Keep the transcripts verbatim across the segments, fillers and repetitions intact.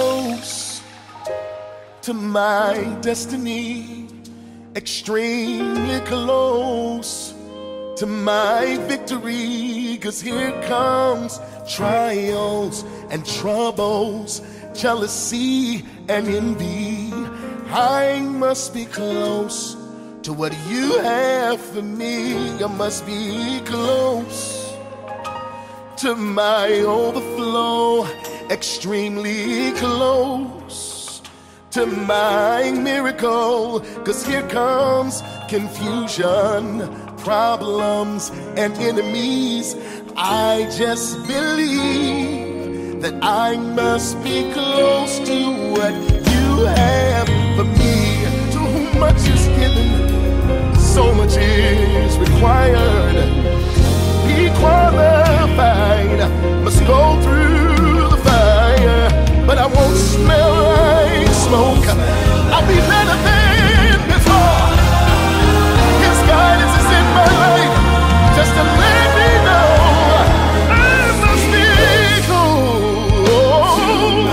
close to my destiny, extremely close to my victory. 'Cause here comes trials and troubles, jealousy and envy. I must be close to what you have for me. I must be close to my overflow, extremely close to my miracle. 'Cause here comes confusion, problems and enemies. I just believe that I must be close to what you have for me. To whom much is given, so much is required. Be qualified, must go through the fire, but I won't smell like smoke. I'll be better than before. His guidance is in my life, just to let me know I must be close.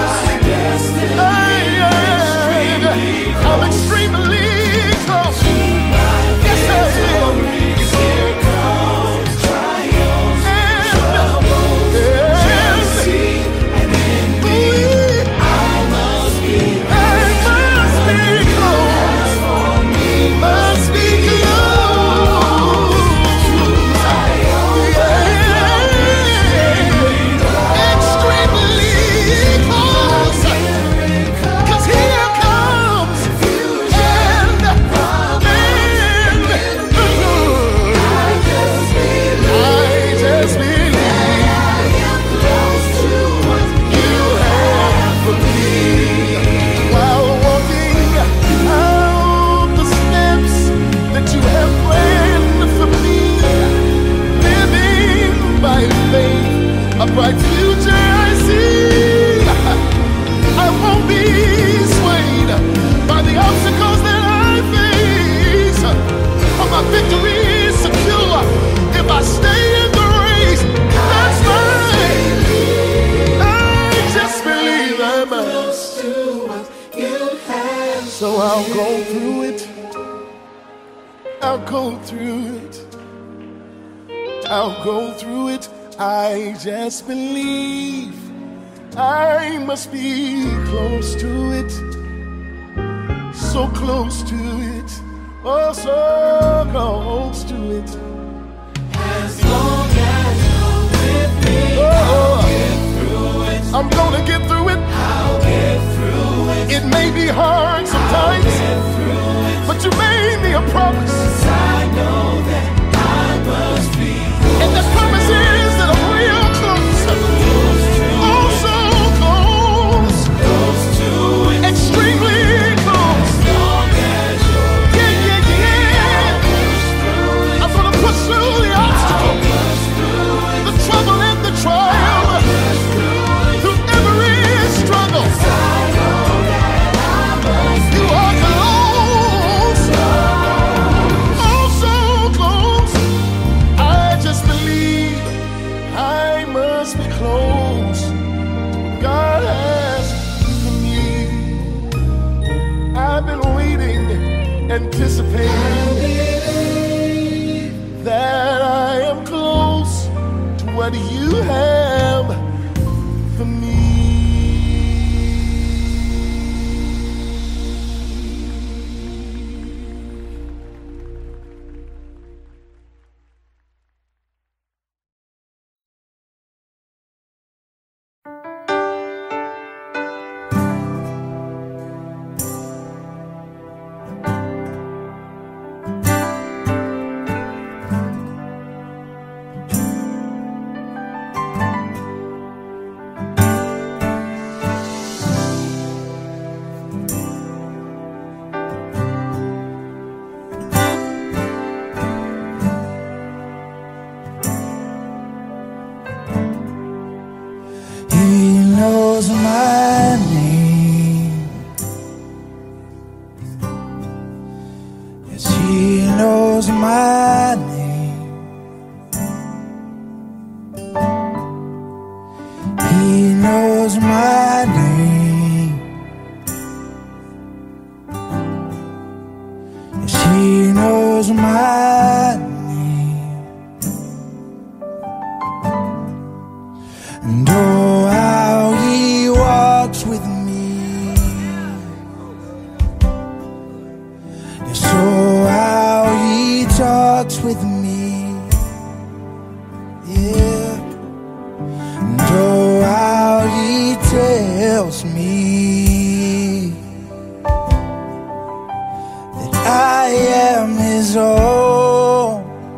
I, I, I'm extremely close. Yes, I am. A bright future I see. I won't be swayed by the obstacles that I face. For my victory is secure if I stay in the race. That's mine. I just believe I must do what you have. So I'll go through it. I'll go through it. I'll go through it. I just believe I must be close to it, so close to it, oh so close to it. As long as you're with me, oh, I'll get through it. I'm gonna get through it. I'll get through it. It may be hard sometimes, I'll get through it. But you made me a promise. 'Cause I know that I must be close. And the promise is that I'm real close, close to oh so close, close to it, extremely close. As long as you're yeah, yeah, yeah. Push through it. I'm gonna push through the obstacle, push through it. The trouble and the trial, push through it. Through every struggle. 'Cause I know that I must you are close, oh so close. I just believe I must be close to what God has for me. I've been waiting, anticipating that I am close to what you have for me. He knows my name. that I am his own.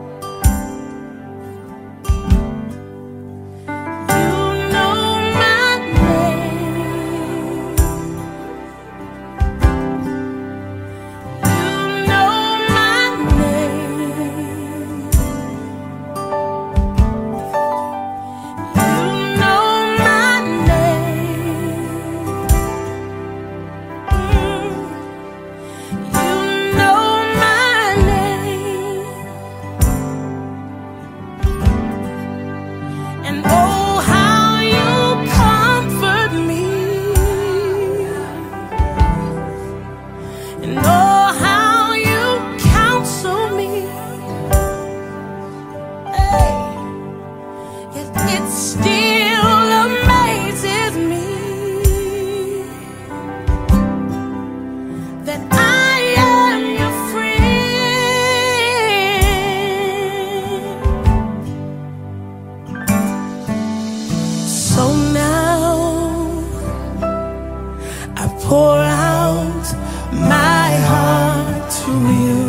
Pour out my heart to you.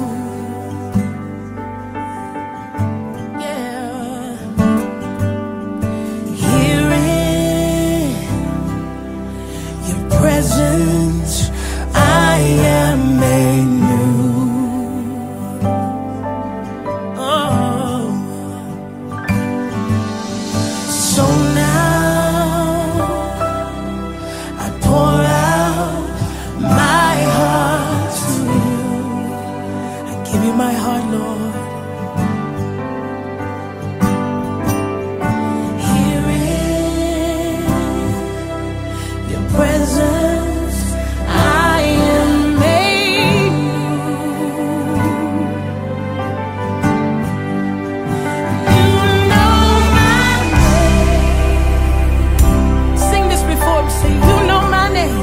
Yeah. Here in your presence, I am made new. Oh. So now I pour out my heart to you. I give you my heart, Lord. Here in your presence, I am made new. You know my name. Sing this before me. Say, you know my name.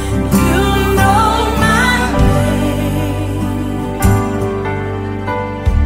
You know my name.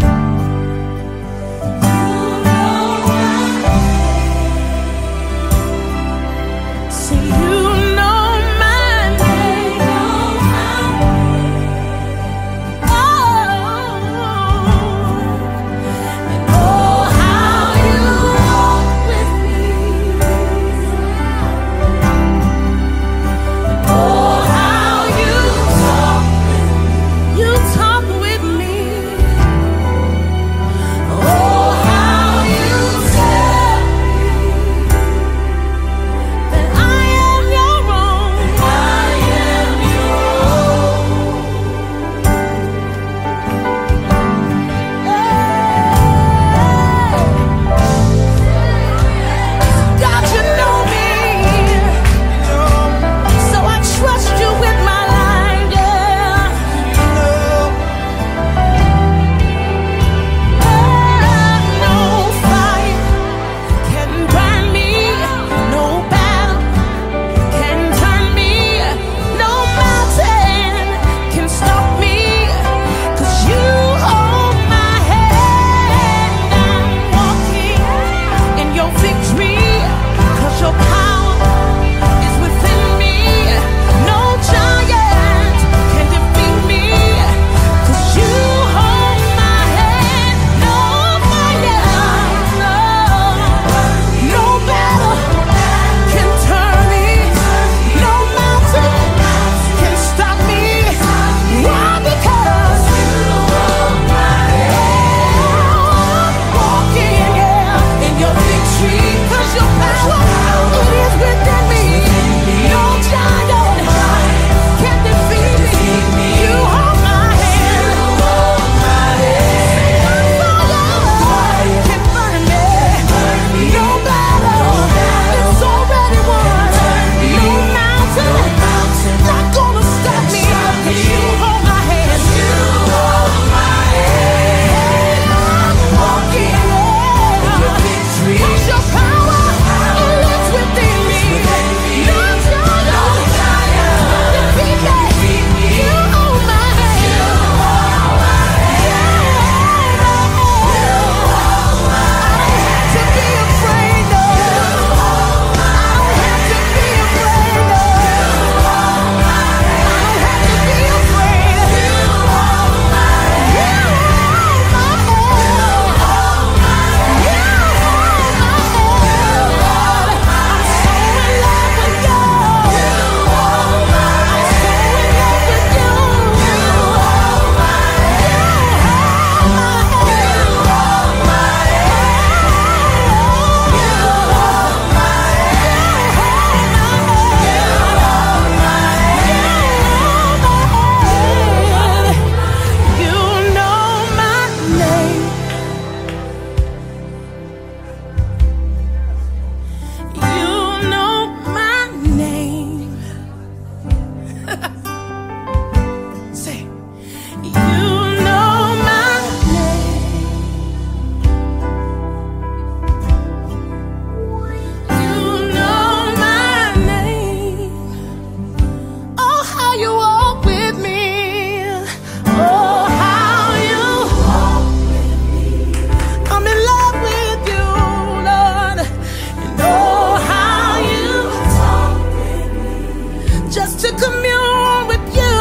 just to commune with you.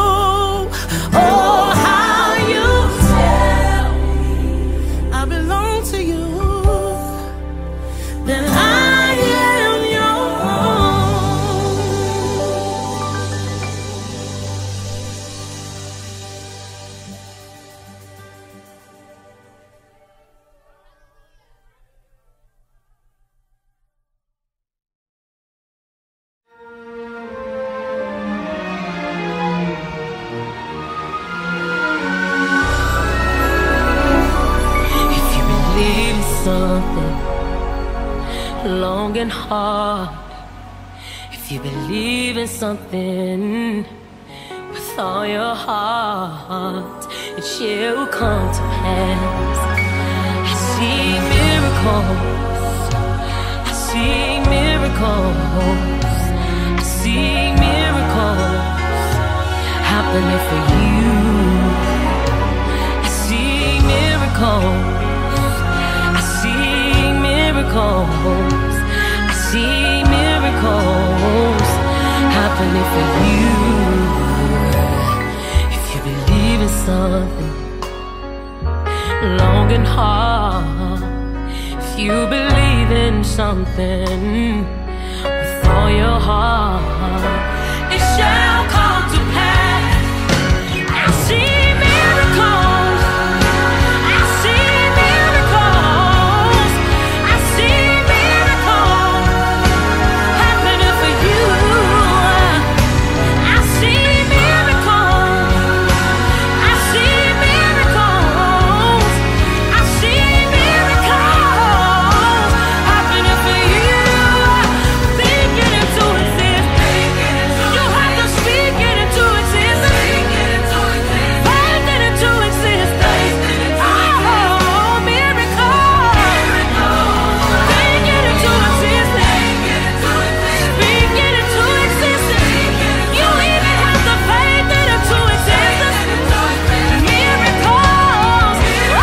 Oh, how you tell me I belong to you, that I am your own. Something long and hard, if you believe in something with all your heart, it shall come to pass. I see miracles, I see miracles, I see miracles happening for you. I see miracles, miracles, I see miracles happening for you. If you believe in something long and hard, if you believe in something with all your heart, it shall come to pass. I see miracles, I see miracles, I see miracles happening for you. I see miracles, I see miracles, I see miracles happening for you. Think it into existence. You have to speak it into existence. Faith it into existence. Oh, miracles. Think it into existence. Speak it into existence. You even have to faith it into existence. Miracles. Oh,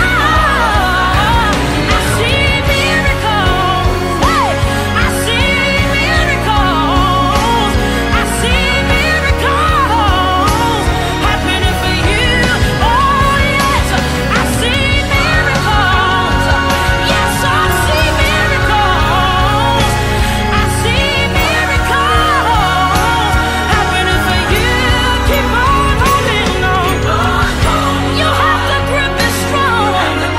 I see miracles. Hey, I see miracles. I see miracles happening for you. Oh yes, I see miracles. Yes, I see miracles. I see miracles happening for you. Keep on holding on. You have to grip it strong.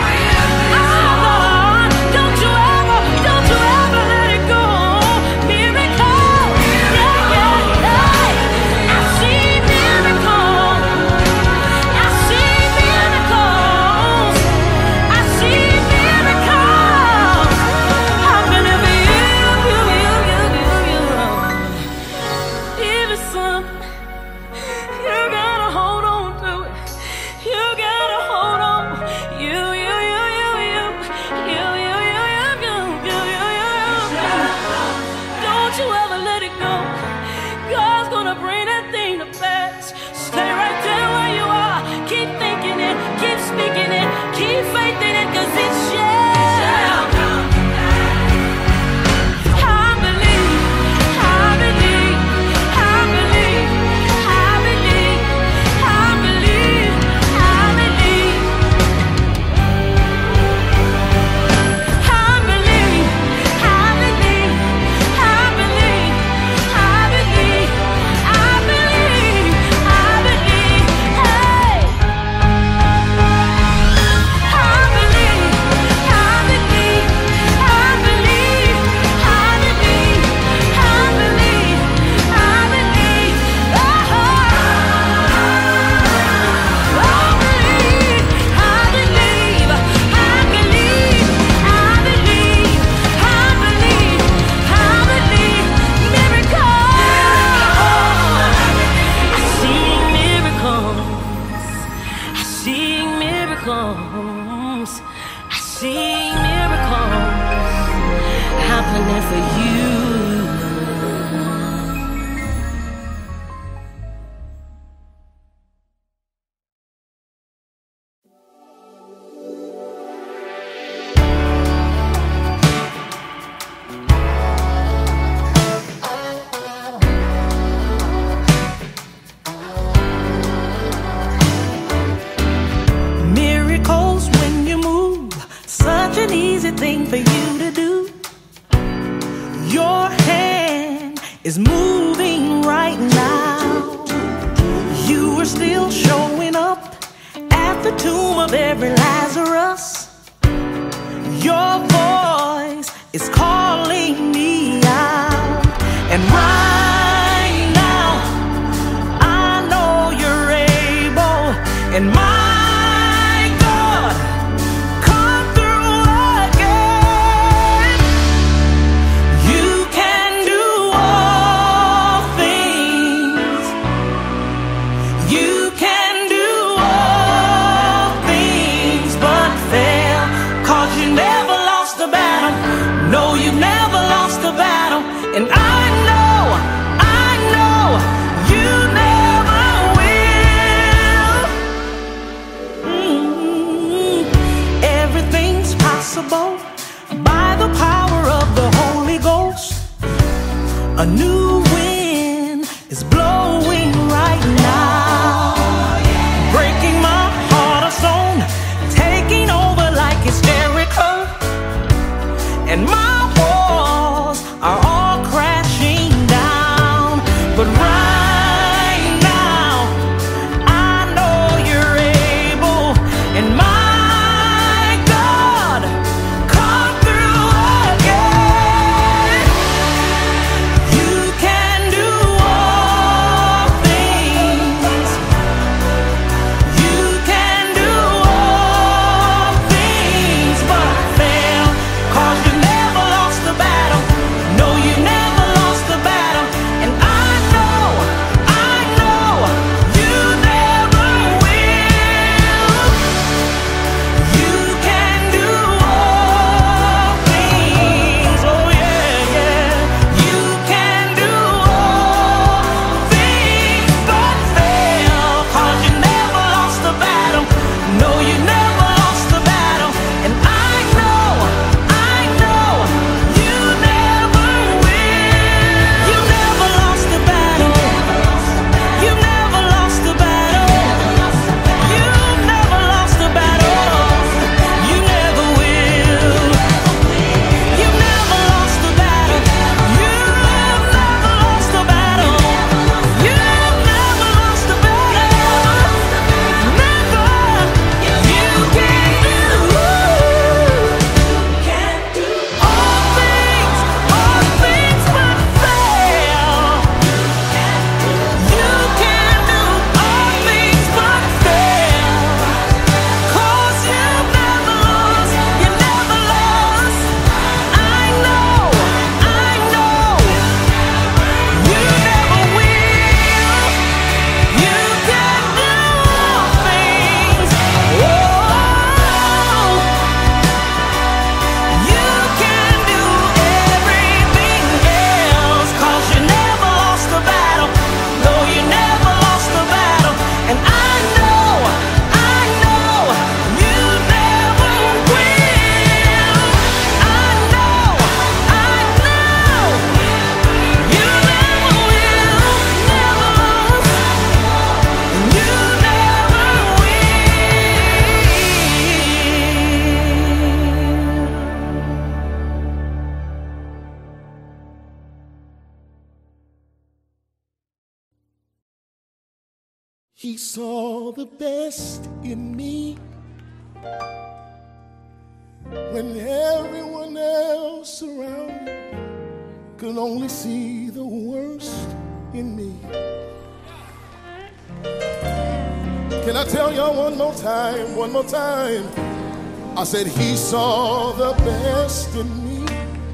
Oh, don't you ever, don't you ever let it go. Miracles. Yeah, yeah, yeah. I see miracles. I see miracles. I see miracles happening for you, you, you, you, you, you. Even some, you gotta hold on to it. You gotta hold on. You, you, you, you, you, you, you, you, you, you, you, you, you. Don't you ever let it go. God's gonna bring that thing to pass. Stay right there where you are. Keep thinking it, keep speaking it, keep faithing it, 'cause it shall come. I believe, I believe, I believe, I believe, I believe, I believe. I believe, I believe, I believe, I believe, I believe. is moving right now. You are still showing up at the tomb of every Lazarus. Your voice is calling me out. And right now, I know you're able. And my God, come through again. You can do all things. You can do all things but fail. Cause you never lost the battle. No, you never lost the battle. And I know, I know, you never will. Mm-hmm. Everything's possible by the power of the Holy Ghost. A new wind is blowing right now, breaking my heart of stone, taking over like it's Jericho. And my walls are all crashing down. But right now, I know you're able. And my God, come through again. You can do all things. You can do all things but fail. Cause you never lost the battle. No, you never lost the battle. And I know, I know, you never will. You can do all things. Oh yeah, yeah. You can do all things but fail. Cause you never lost the battle. No, you never lost the battle. And I know, I know, you never will. You never lost the battle. You never lost the battle. You never lost the battle. You never will. You never lost the battle. You never lost the battle. You never lost the battle. Never. You can do all things, all things but fail. You can do all things but fail. Cause you never lost, you never lost. I know, I know, you never will. You can do all things. Oh, you can do everything else. Cause you never lost the battle. No, you never lost the battle. And I know, I know, you never will. I know, I know, you never will. Never lost. You never He saw the best in me when everyone else around me could only see the worst in me. Can I tell y'all one more time, one more time? I said he saw the best in me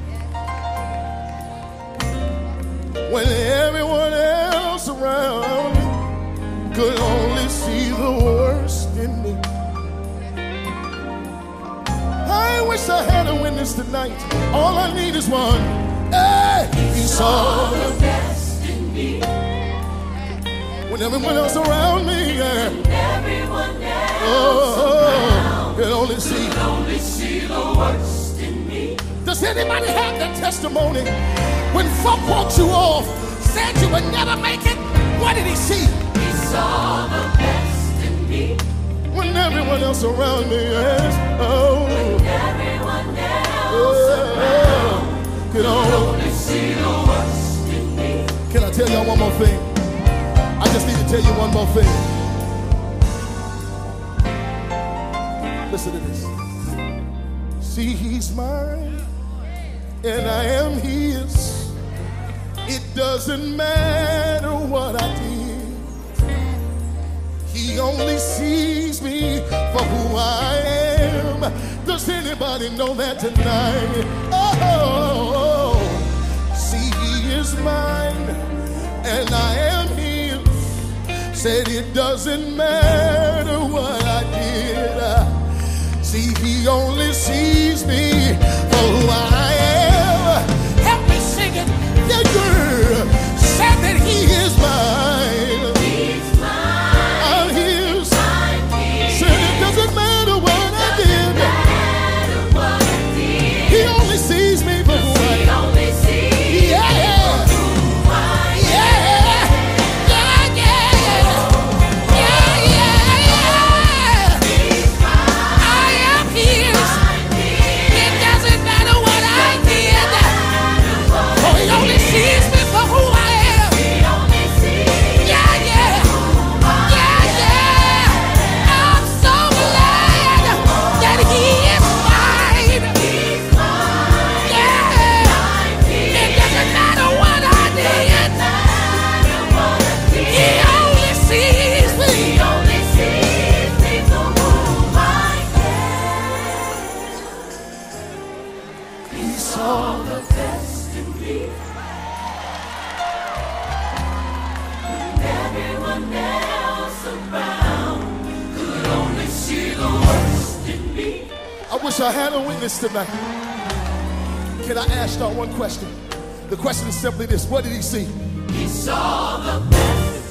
when everyone else around me could only see the worst in me. I wish I had a witness tonight. All I need is one. Hey, he saw the best in me when everyone else around me, yeah. everyone else Oh, could only see. could only see the worst in me. Does anybody have that testimony? When folk walked you off, said you would never make it, what did he see? He saw the best in me When everyone else around me is, oh, when everyone else oh, around could could only only see the worst in me. tell y'all one more thing. I just need to tell you one more thing. Listen to this. See, he's mine, and I am his. It doesn't matter what I did. He only sees me for who I am. Does anybody know that tonight? Oh, see, he is mine, and I am his. Said it doesn't matter what I did. See, he only sees me for who I am. Help me sing it. Yeah, girl. Said that he is mine. He's mine. I'm his. I'm his. Said it doesn't matter what I did. Matter what I did. He only sees me for who I am. He only sees me yeah. for who I am. Yeah. Yeah, yeah. Yeah, yeah, yeah. He's mine. I am his. I'm his. It doesn't matter what I did. For he only sees me for who I am. He only sees yeah, yeah. Yeah, yeah. I'm so glad that he is mine. He's mine. Yeah. It doesn't matter what I did. He only sees me. He only sees me for who I am. He saw the best in me. Everyone else around could only see the worst in me. I wish I had a witness tonight. Can I ask y'all one question? The question is simply this. What did he see? He saw the best.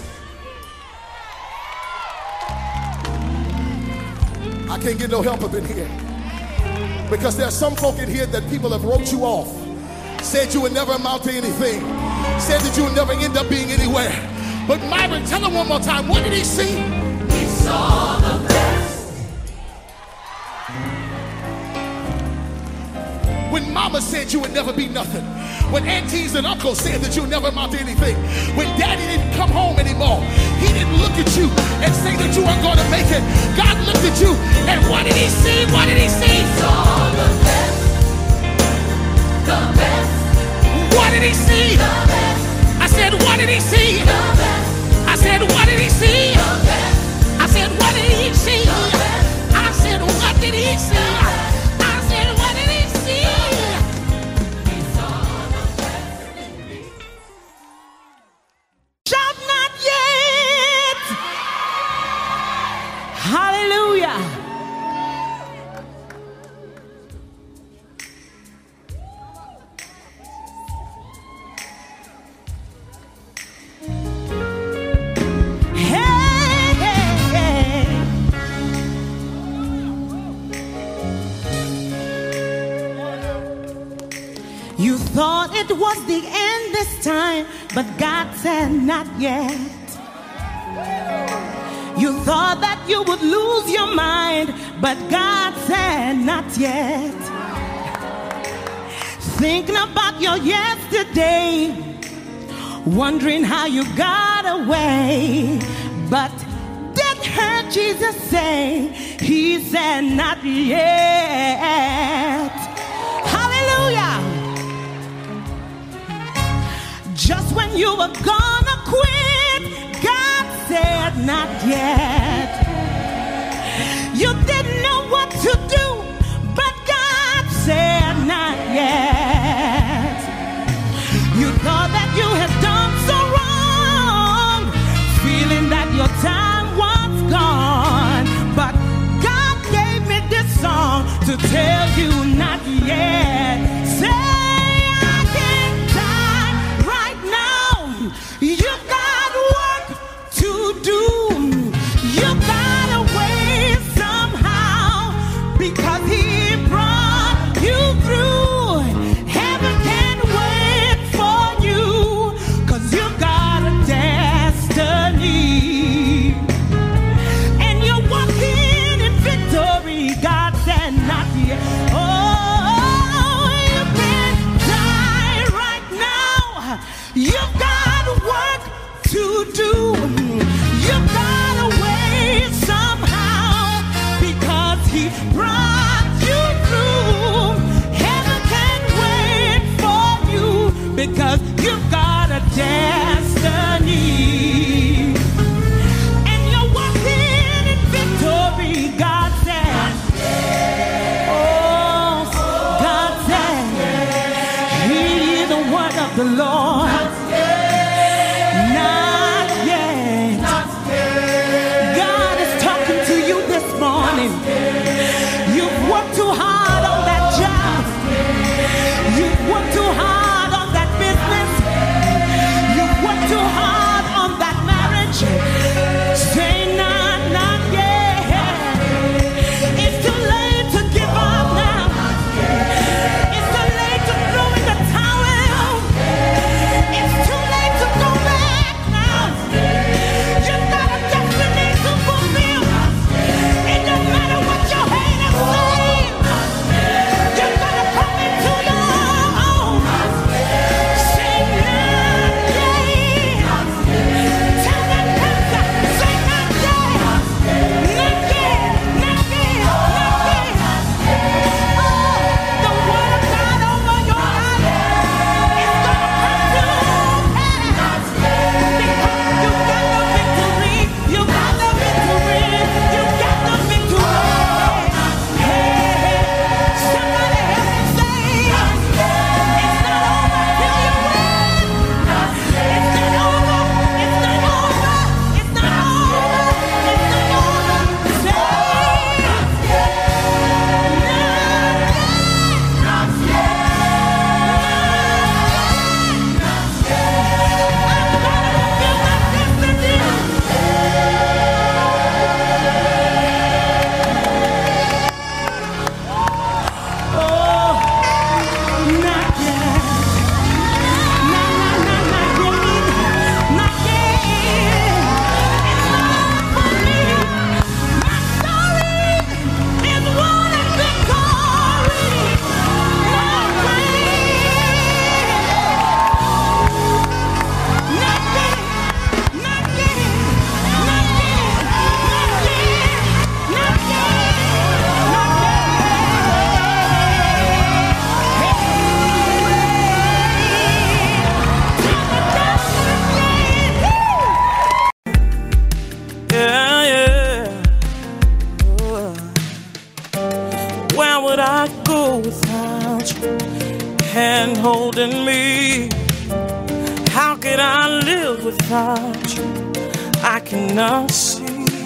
I can't get no help up in here. Because there's some folk in here that people have wrote you off. Said you would never amount to anything. Said that you would never end up being anywhere. But Marvin, tell him one more time, what did he see? He saw the best. When mama said you would never be nothing. When aunties and uncles said that you would never amount to anything. When daddy didn't come home anymore. He didn't look at you and say that you weren't going to make it. God looked at you and what did he see? What did he see? He saw the best. The best. What did he see? The best. I said, what did he see? The best. I said, what did he see? The best. I said, what did he see? The best. I said, what did he see? I said, what did he see? He saw the best in me. Shout not yet. Hallelujah. You thought it was the end this time, but God said not yet. You thought that you would lose your mind, but God said not yet. Thinking about your yesterday, wondering how you got away, but did hear Jesus say, he said not yet. Hallelujah. Just when you were gonna quit, God said not yet. You didn't know what to do, but God said not yet. You thought that you had done so wrong, feeling that your time was gone, but God gave me this song to tell you not yet. Say, you got work to do. hand holding me. How could I live without you? I cannot see.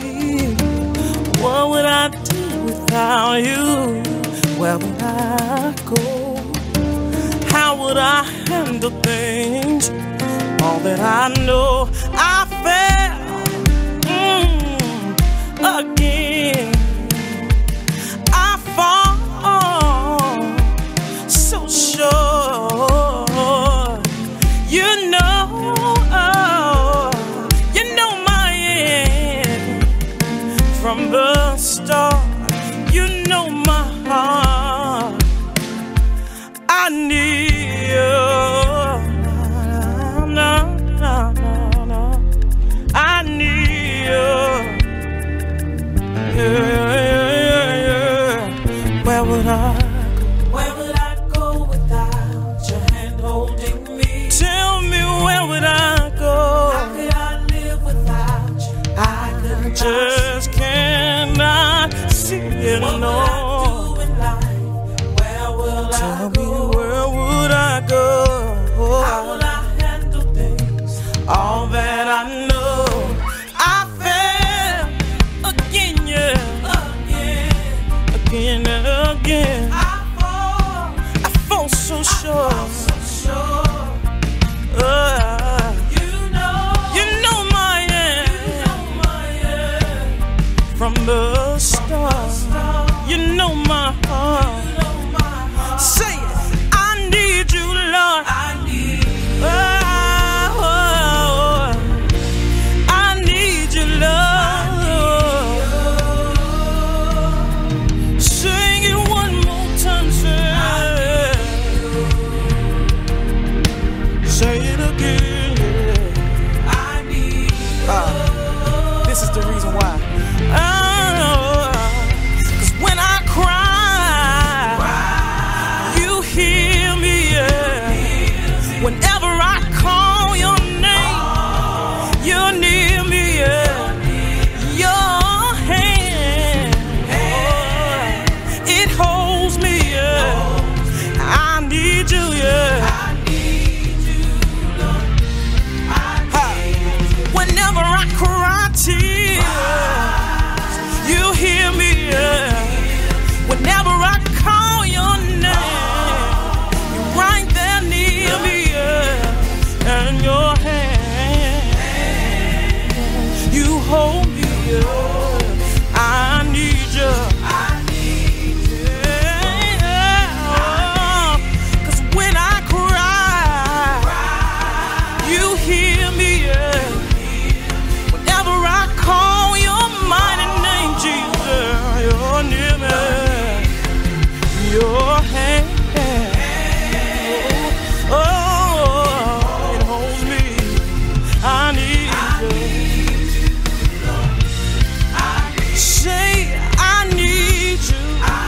What would I do without you? Where would I go? How would I handle things? All that I know, I fell mm, again. I fall so sure. You know, oh, you know my end from the start. You know my heart. I need you. No, no, no, no. I need you. Yeah, yeah, yeah, yeah. Where would I go? Where would I go without your hand holding me? Tell me, where would I go? How could I live without you? I could just cannot see it, no. Tell me, where would I go? How will I handle things? All that I know, I fell again, yeah, again, again and again. I fall, I fall so sure, so sure. Uh, you know, you know my end, you know my end. From the start. You know my heart. Say it. I need you, Lord. I need you. Oh, oh, I need you, Lord. Sing it one more time, say. Say it again. I need you. Uh, this is the reason why. Oh, when I cry, cry, you hear me, yeah. Whenever I call your name, oh, you're near me, yeah. Your hand, oh, it holds me, yeah. I need you, yeah. I need you, Lord. I need you. Whenever I cry tears, you hear me, yeah. Whenever I call your name, you're right there near me, yeah. And your hand, you hold me, yeah. I need you. I need you. Yeah. 'Cause when I cry, you hear me, yeah. Whenever I call your mighty name, Jesus, you're near me. Your hand, oh, oh, it holds me. I need you. Say, I need you.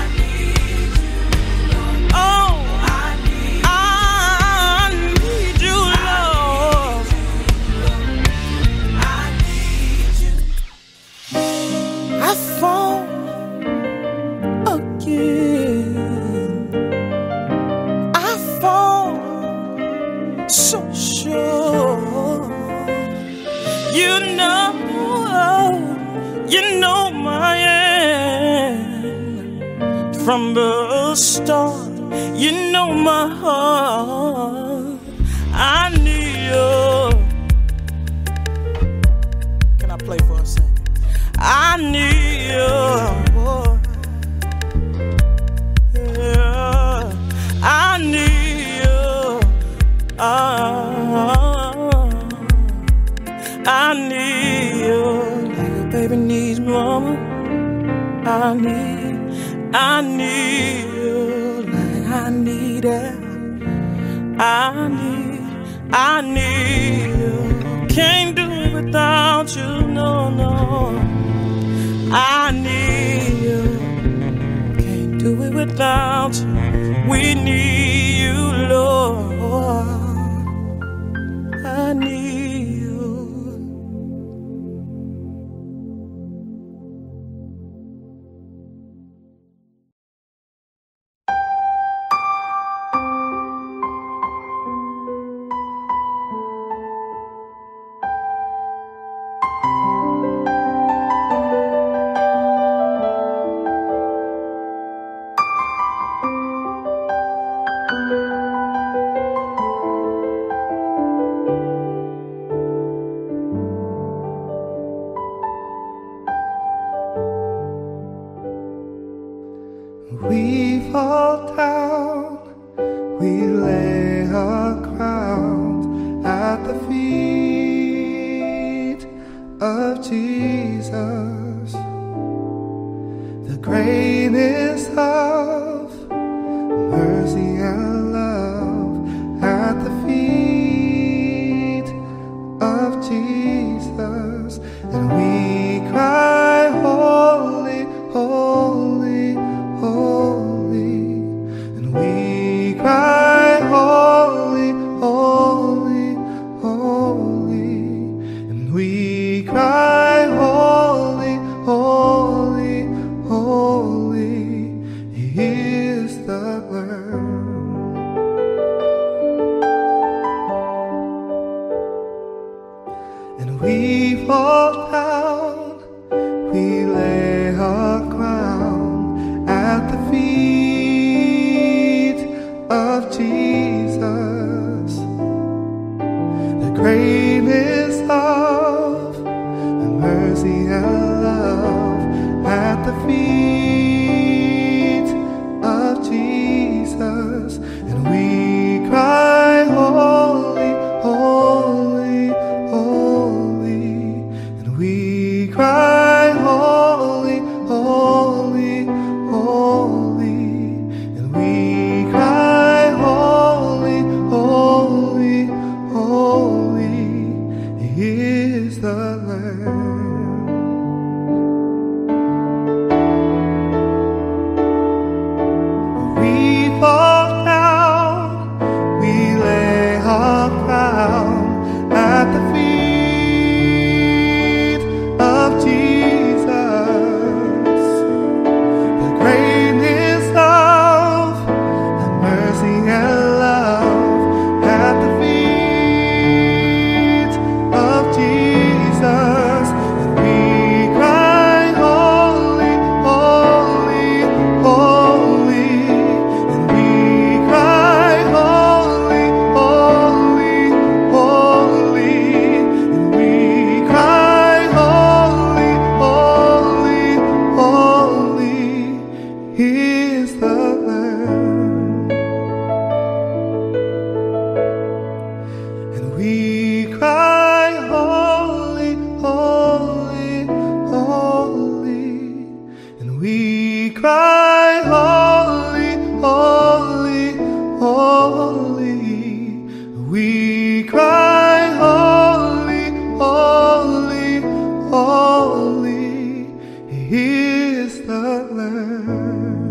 Oh, I need you, Lord. I fall again. I fall so sure. You know, you know my end from the start. You know my heart. I need you. Can I play for a second? I need you. I need you. Uh, I need you. Like a baby needs mama. I need, I need you. Like I need it. I need, I need you. Can't do it without you. No, no. I need you. Can't do it without you. We need you, Lord. I need you. we lay our crowns at the feet of Jesus, the greatness of mercy and love at the feet of Jesus, and we cry, holy, holy, holy, and we cry, holy, holy, holy, and we cry, holy, holy, holy, He is the Lamb. And we fall down, we lay our crown at the feet of Jesus, the greatness of mercy and love at the feet of Jesus, and we cry, holy, holy, holy, and we cry, holy, holy, holy, and we cry, holy, holy, holy, He is the Lamb. We fall down, we lay our crown at the feet of Jesus, the greatness of mercy and love at the feet of Jesus, and we cry, holy, holy, holy, and we cry, holy, holy, holy, and we cry, holy, holy, holy, He is the Lamb. And we cry, holy, holy, holy, and we cry, holy, holy, holy, we cry, holy, holy, holy, He is the Lamb.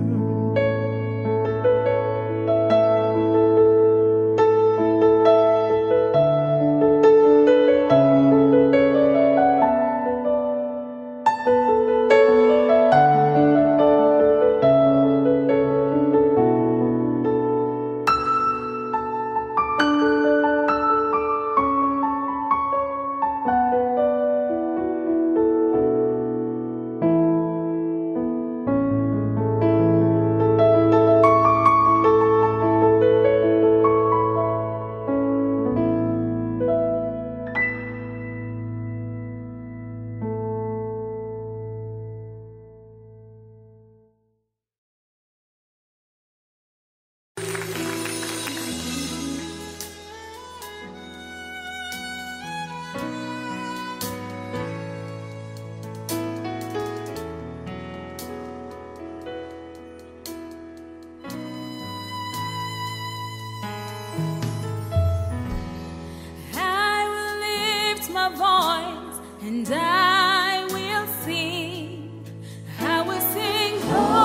And I will sing, I will sing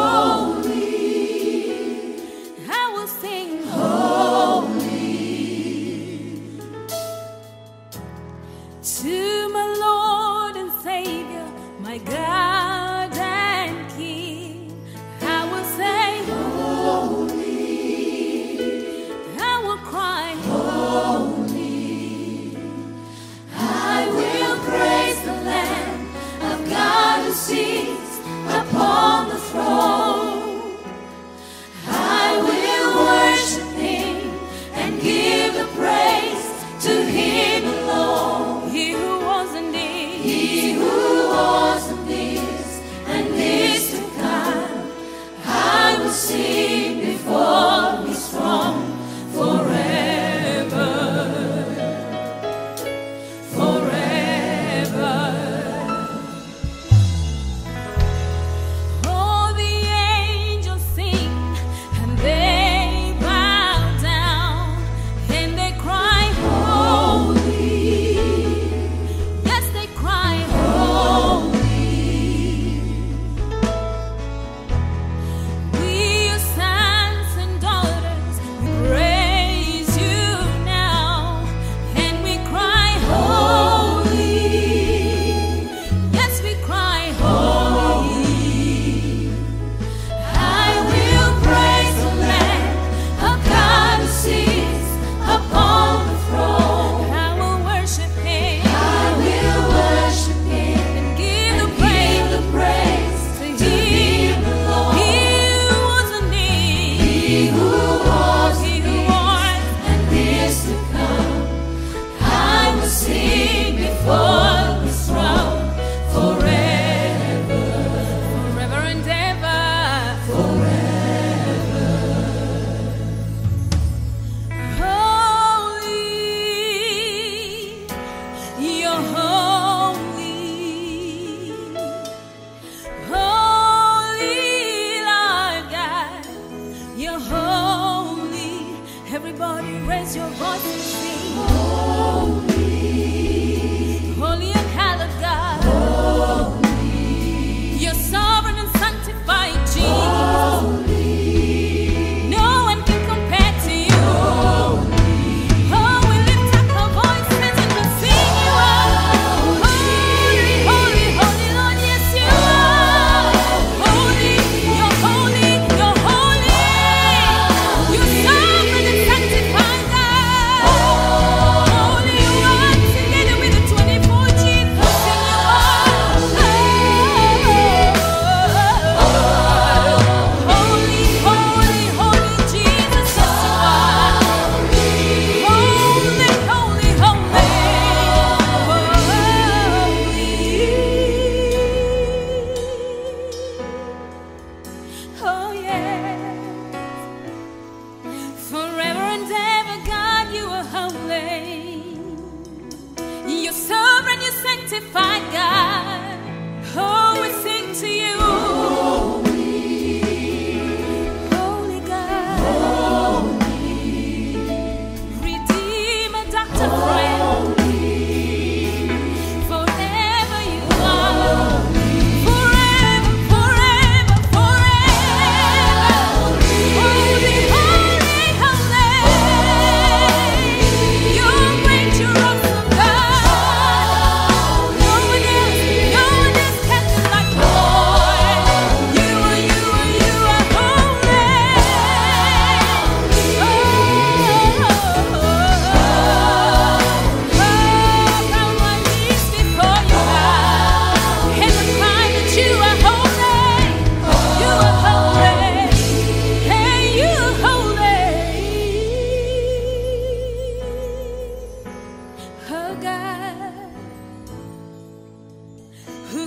holy, I will sing holy to my Lord and Savior, my God and King. I will say holy, I will cry holy, I will praise the Lamb.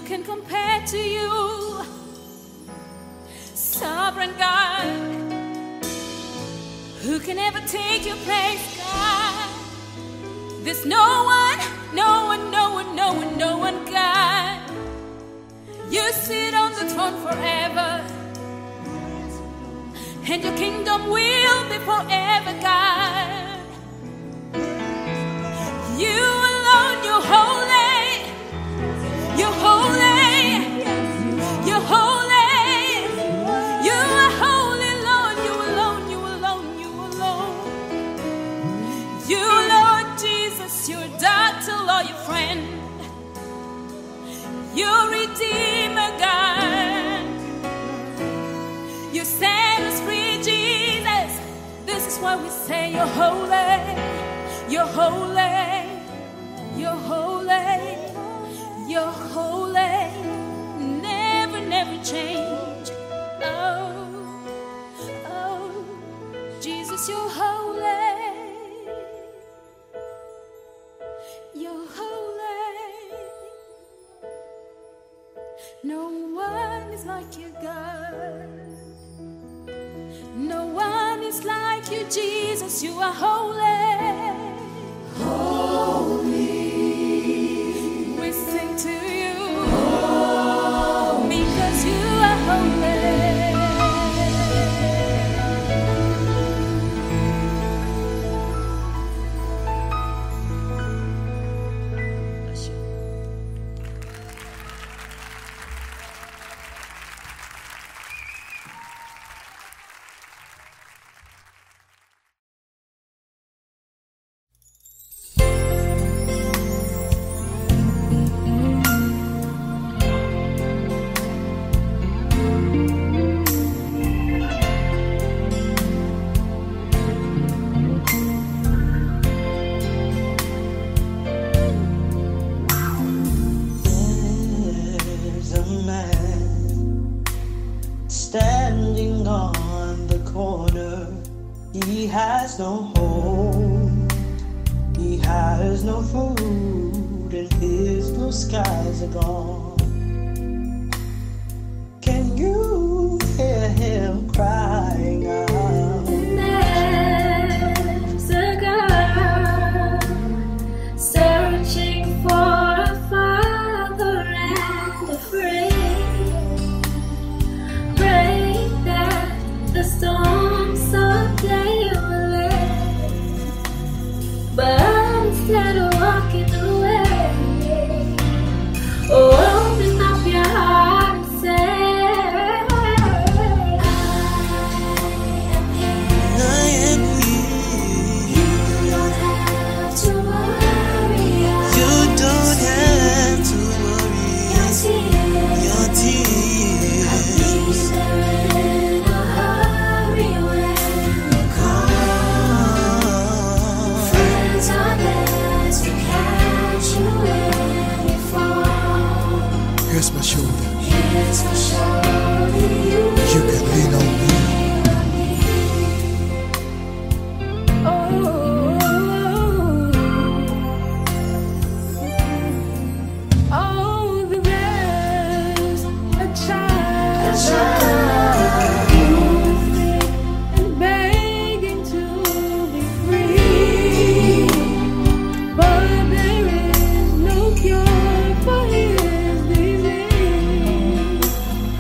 can compare to you? Sovereign God, who can ever take your place, God? There's no one, no one, no one, no one, no one, God. You sit on the throne forever, and your kingdom will be forever, God. You alone, you're holy, you're holy, you're holy. You are holy, Lord, you alone, you alone, you alone. You, Lord Jesus, your doctor, Lord, your friend, your redeemer, God. You set us free, Jesus. This is why we say you're holy, you're holy, you're holy, you're holy. Never, never change. Oh, oh, Jesus, you're holy, you're holy. No one is like you, God. No one is like you, Jesus. You are holy, holy. We sing to you, holy, because you are holy. Standing on the corner, he has no home, he has no food, and his blue skies are gone. Can you hear him crying out? There's a girl searching for a father and a friend. The storm someday will end, but instead of walking away, open up your heart and say, I am here. I am here. You don't have to worry. You don't have to worry. Your tears, Your tears. I'll be there in a hurry when you come. Friends are there to catch you when you fall. Here's my shoulder. Here's my shoulder, you You can lean on me. Oh, oh, there's a child, a child, and begging to be free, but there is no cure for his disease.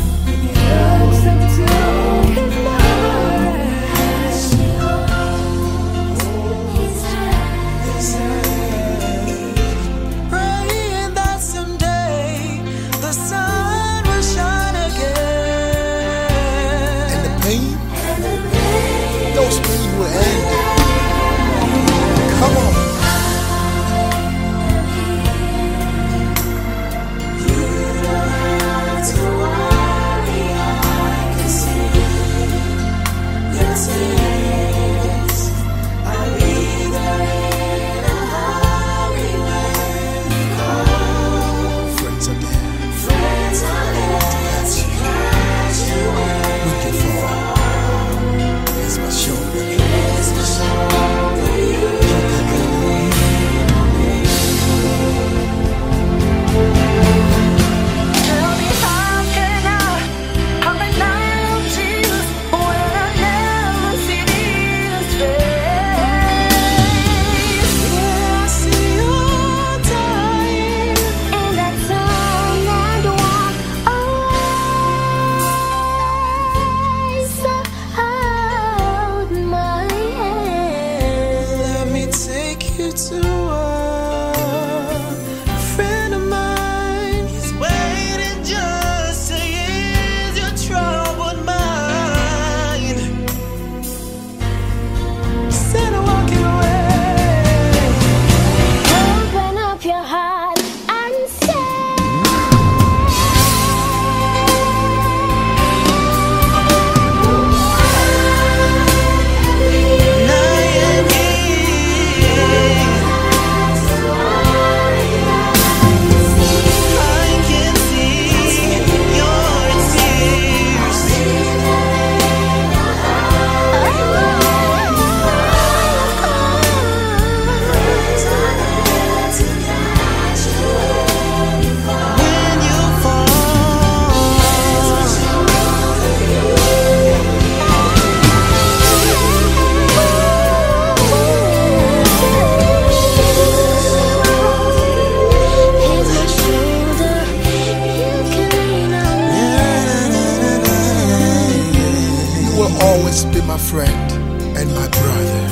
my friend and my brother,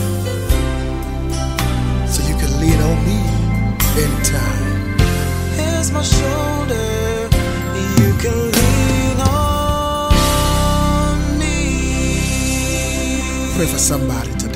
so you can lean on me anytime. Here's my shoulder, you can lean on me. Pray for somebody today.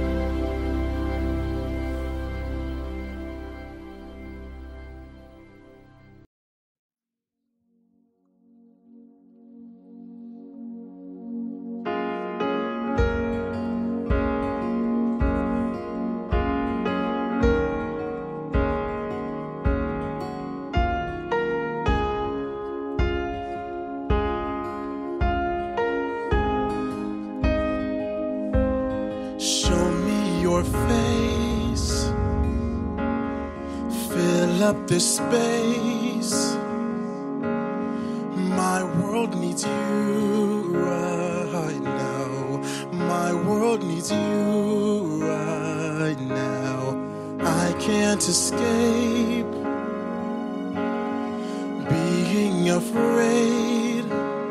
Up this space, my world needs you right now. My world needs you right now. I can't escape being afraid.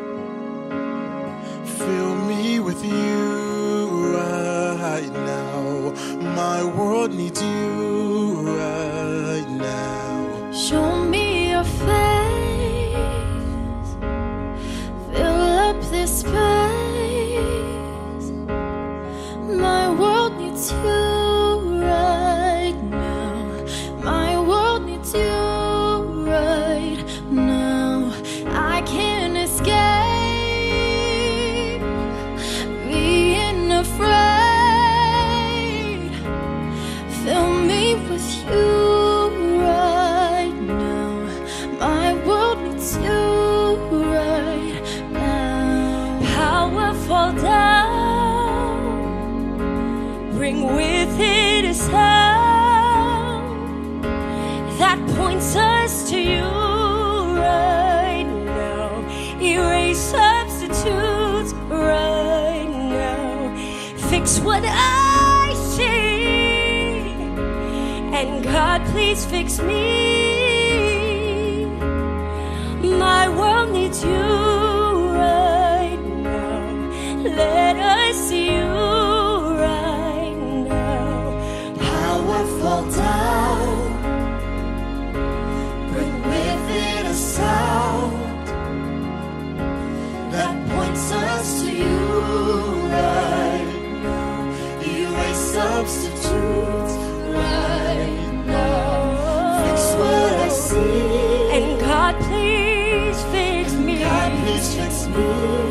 Fill me with you right now. My world needs you right now. Show me your face, fill up this space. My world needs you right now. My world needs you right now. I can't escape being afraid. Fill me with you. My world needs you right now. Power fall down, bring with it a sound that points us to you right now. Erase substitutes right now. Fix what I see, and God, please fix me. My world needs you right now. Let us see you right now. Power fall down, bring with it a sound that points us to you right now. Erase substitutes right now. Fix what I see, and God, please fix me. God, please fix me.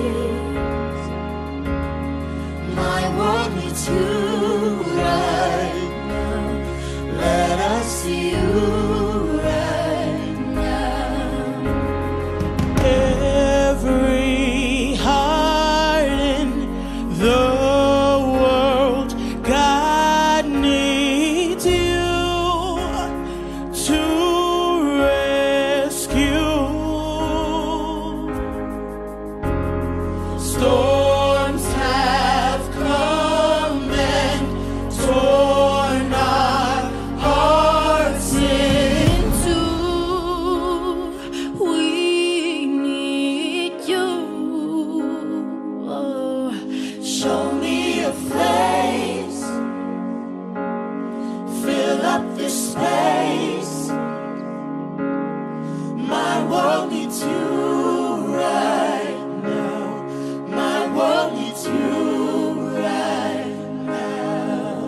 My world needs you right now. Let us see you right now. Every heart in the world, God needs you to rescue. Storms have come and torn our hearts in two. We need you. Oh, show me a place, fill up this space. My world needs you right now. My world needs you right now.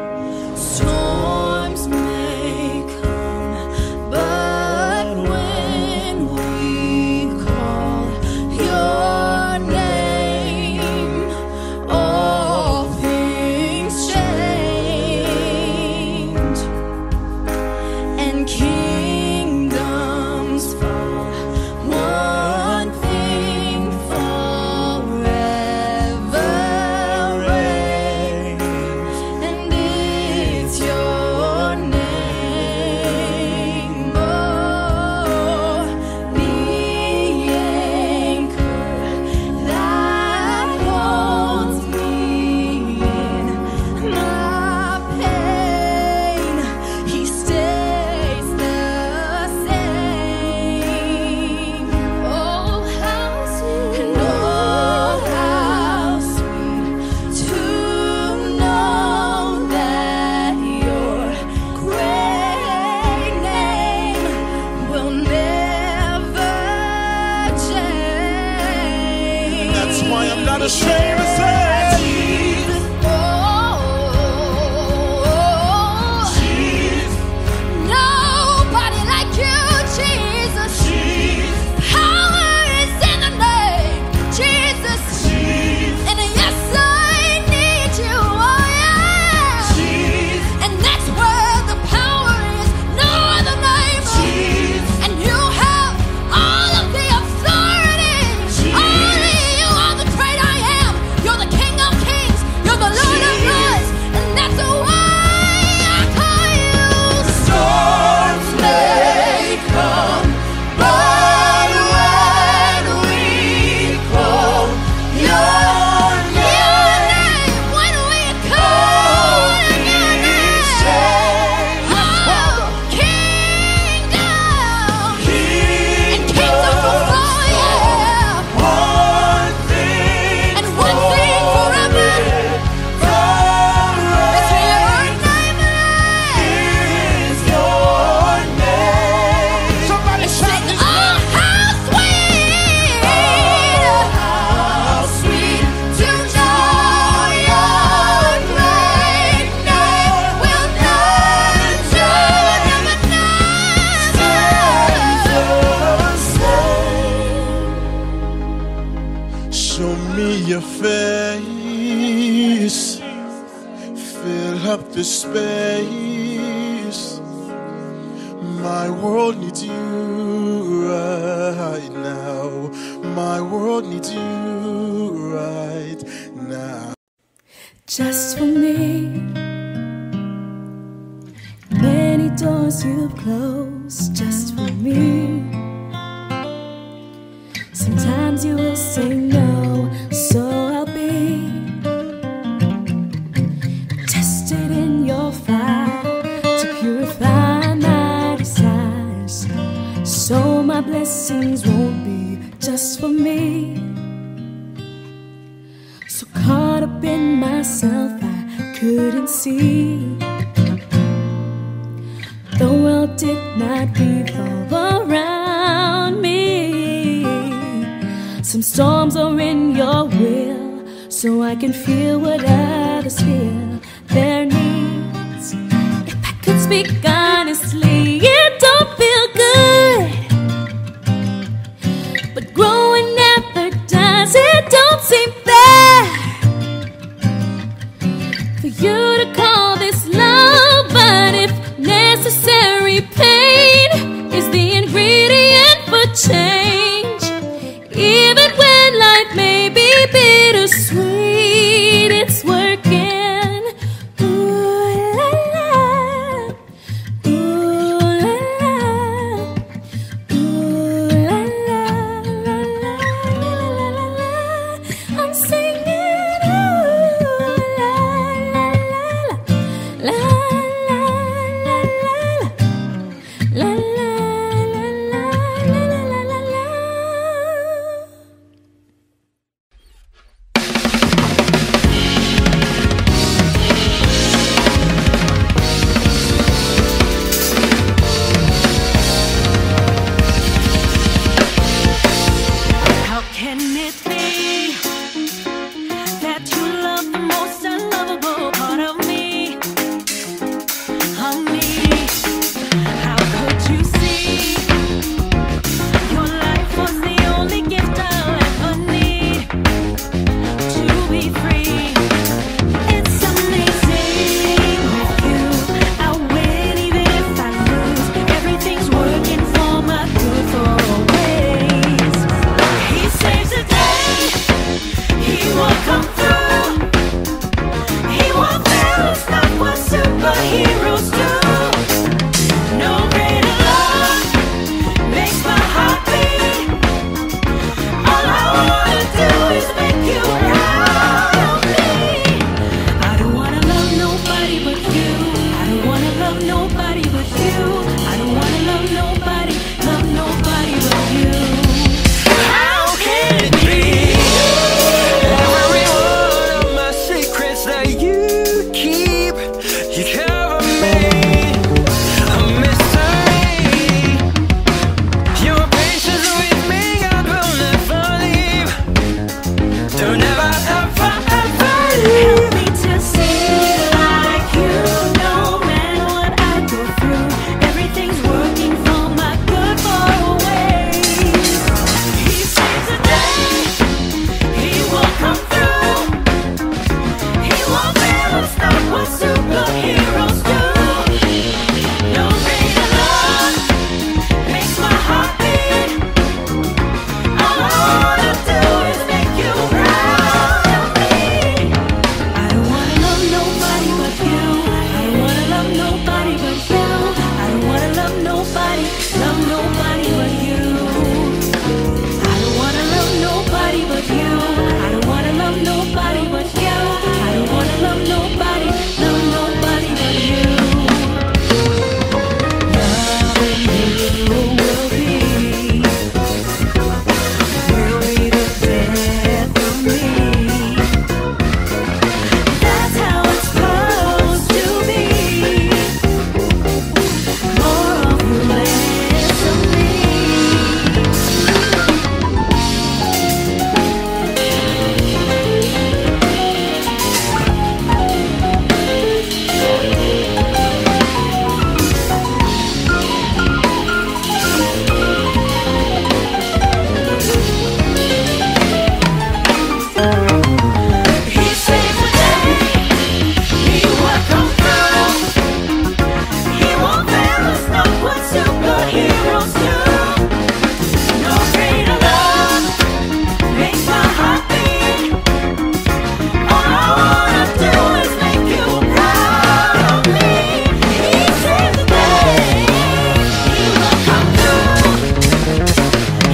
Storms may come, but when we call your name, all things change, and kingdoms fall. One thing forever reigns, and it's your name. Oh, the anchor that holds me in my pain, He stays the same. not ashamed to say Jesus. Oh, Jesus. Nobody like you, Jesus. Jesus. Power is in the name, Jesus. Jesus. And yes, I need you. Oh yeah. Jesus. And that's where the power is. No other name. Jesus. And you have all of the authority. Jesus. Only you are the great I am. You're the King of Kings. You're the Lord of Lords. And that's the way I call you. Storms may come, but when we call your name, when we call your name, oh, kingdom, and kingdoms will fall, yeah. one thing And one thing forever, it's your name, is your name. Somebody shout this. oh, how sweet, how sweet to know your great name. Will none do, never none. Show me your face, fill up the space. My world needs you right now. My world needs you right now. Just for me. Many doors you've closed just for me. Sometimes you will say no, so I'll be tested in your fire to purify my desires, so my blessings won't be just for me. So caught up in myself, I couldn't see. The world did not revolve around me. Some storms are in your will, so I can feel what others feel their needs. If I could speak honestly, it don't feel good, but growing never does. It don't seem fair for you to call this love, but if necessary, pain is the ingredient for change. Even when life may be bittersweet, it's working. Ooh la la, ooh la la, ooh la la, la la la la la. I'm singing ooh la la la la la. La la la la la la la la la. How can it be that you love the most unlovable part of me? Of me. How could you see your life was the only gift I'll ever need to be free? It's amazing with you. I win even if I lose. Everything's working for my good for always. He saves the day.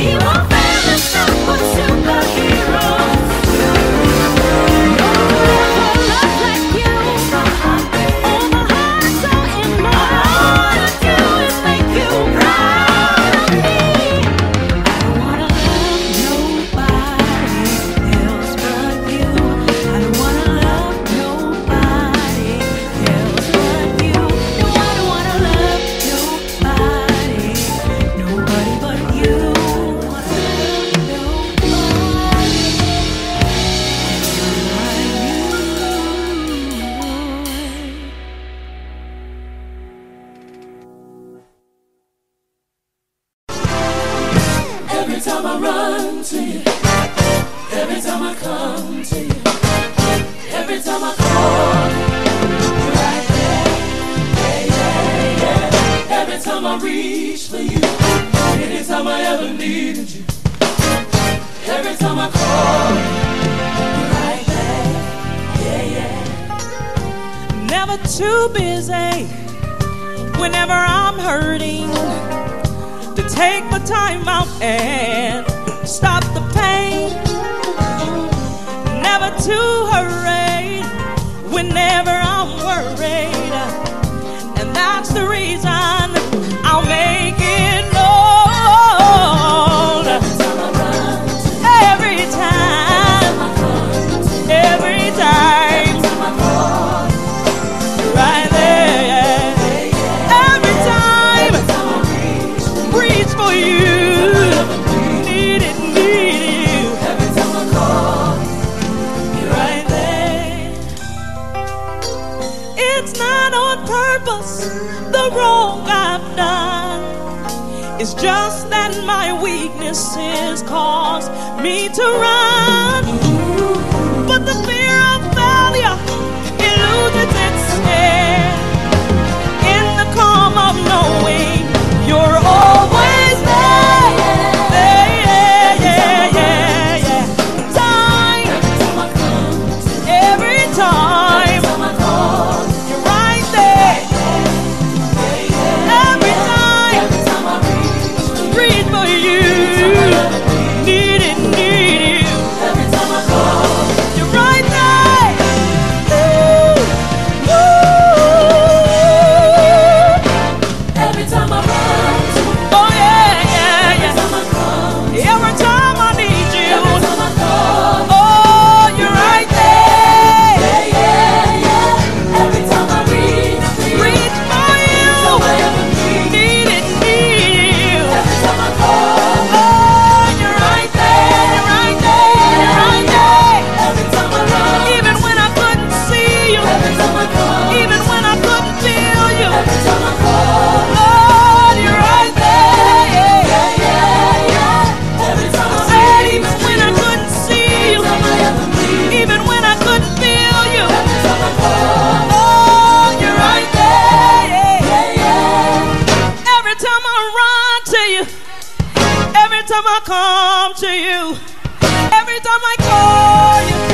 He won't fail us, not for superheroes. No one love like you. Oh, my heart so in love. All I wanna do is make you proud of me. I don't wanna love nobody else but you. I don't wanna love nobody else but you. No, I don't wanna love nobody, nobody but you. I don't wanna love nobody Every time I run to you, every time I come to you, every time I call, you're right there. Yeah, yeah, yeah. Every time I reach for you, anytime I ever needed you, every time I call, you're right there. Yeah, yeah. Never too busy whenever I'm hurting to take my time out and stop the pain. Never too hurried whenever I'm worried, and that's the reason I'll make it known. Every time, every time, right there. Every time, reach for you. Need it, need you. Every time I call, You're right there. It's not on purpose, the wrong I've done. It's just that my weaknesses cause me to run. But the fear of failure eludes its head in the calm of knowing you're always there. Yeah, yeah, yeah, yeah. Time, every time, you're right there. Every time, reach for you. Need it, need you. You're right there. Ooh, ooh. every time I run to you, Oh yeah, yeah, yeah. every time I come, Every time I need you. every time I call, Oh, you're right there. yeah, yeah, yeah. Every time I reach for you, Reach for you. every time I ever need, Need it, need you. every time I call, Oh, you're right there. You're right there. You're right there. every time I run, Even when I couldn't see you. every time I come, Even when I couldn't feel you. every time I call, Lord, you're right there. Yeah, yeah, yeah, yeah. Every time I Said reach, even when I couldn't see you. every time I ever need, Even when I couldn't feel you. every time I call, Oh, you're right there. Yeah. yeah, yeah. Every time I run to you, every time I come to you, every time I call you.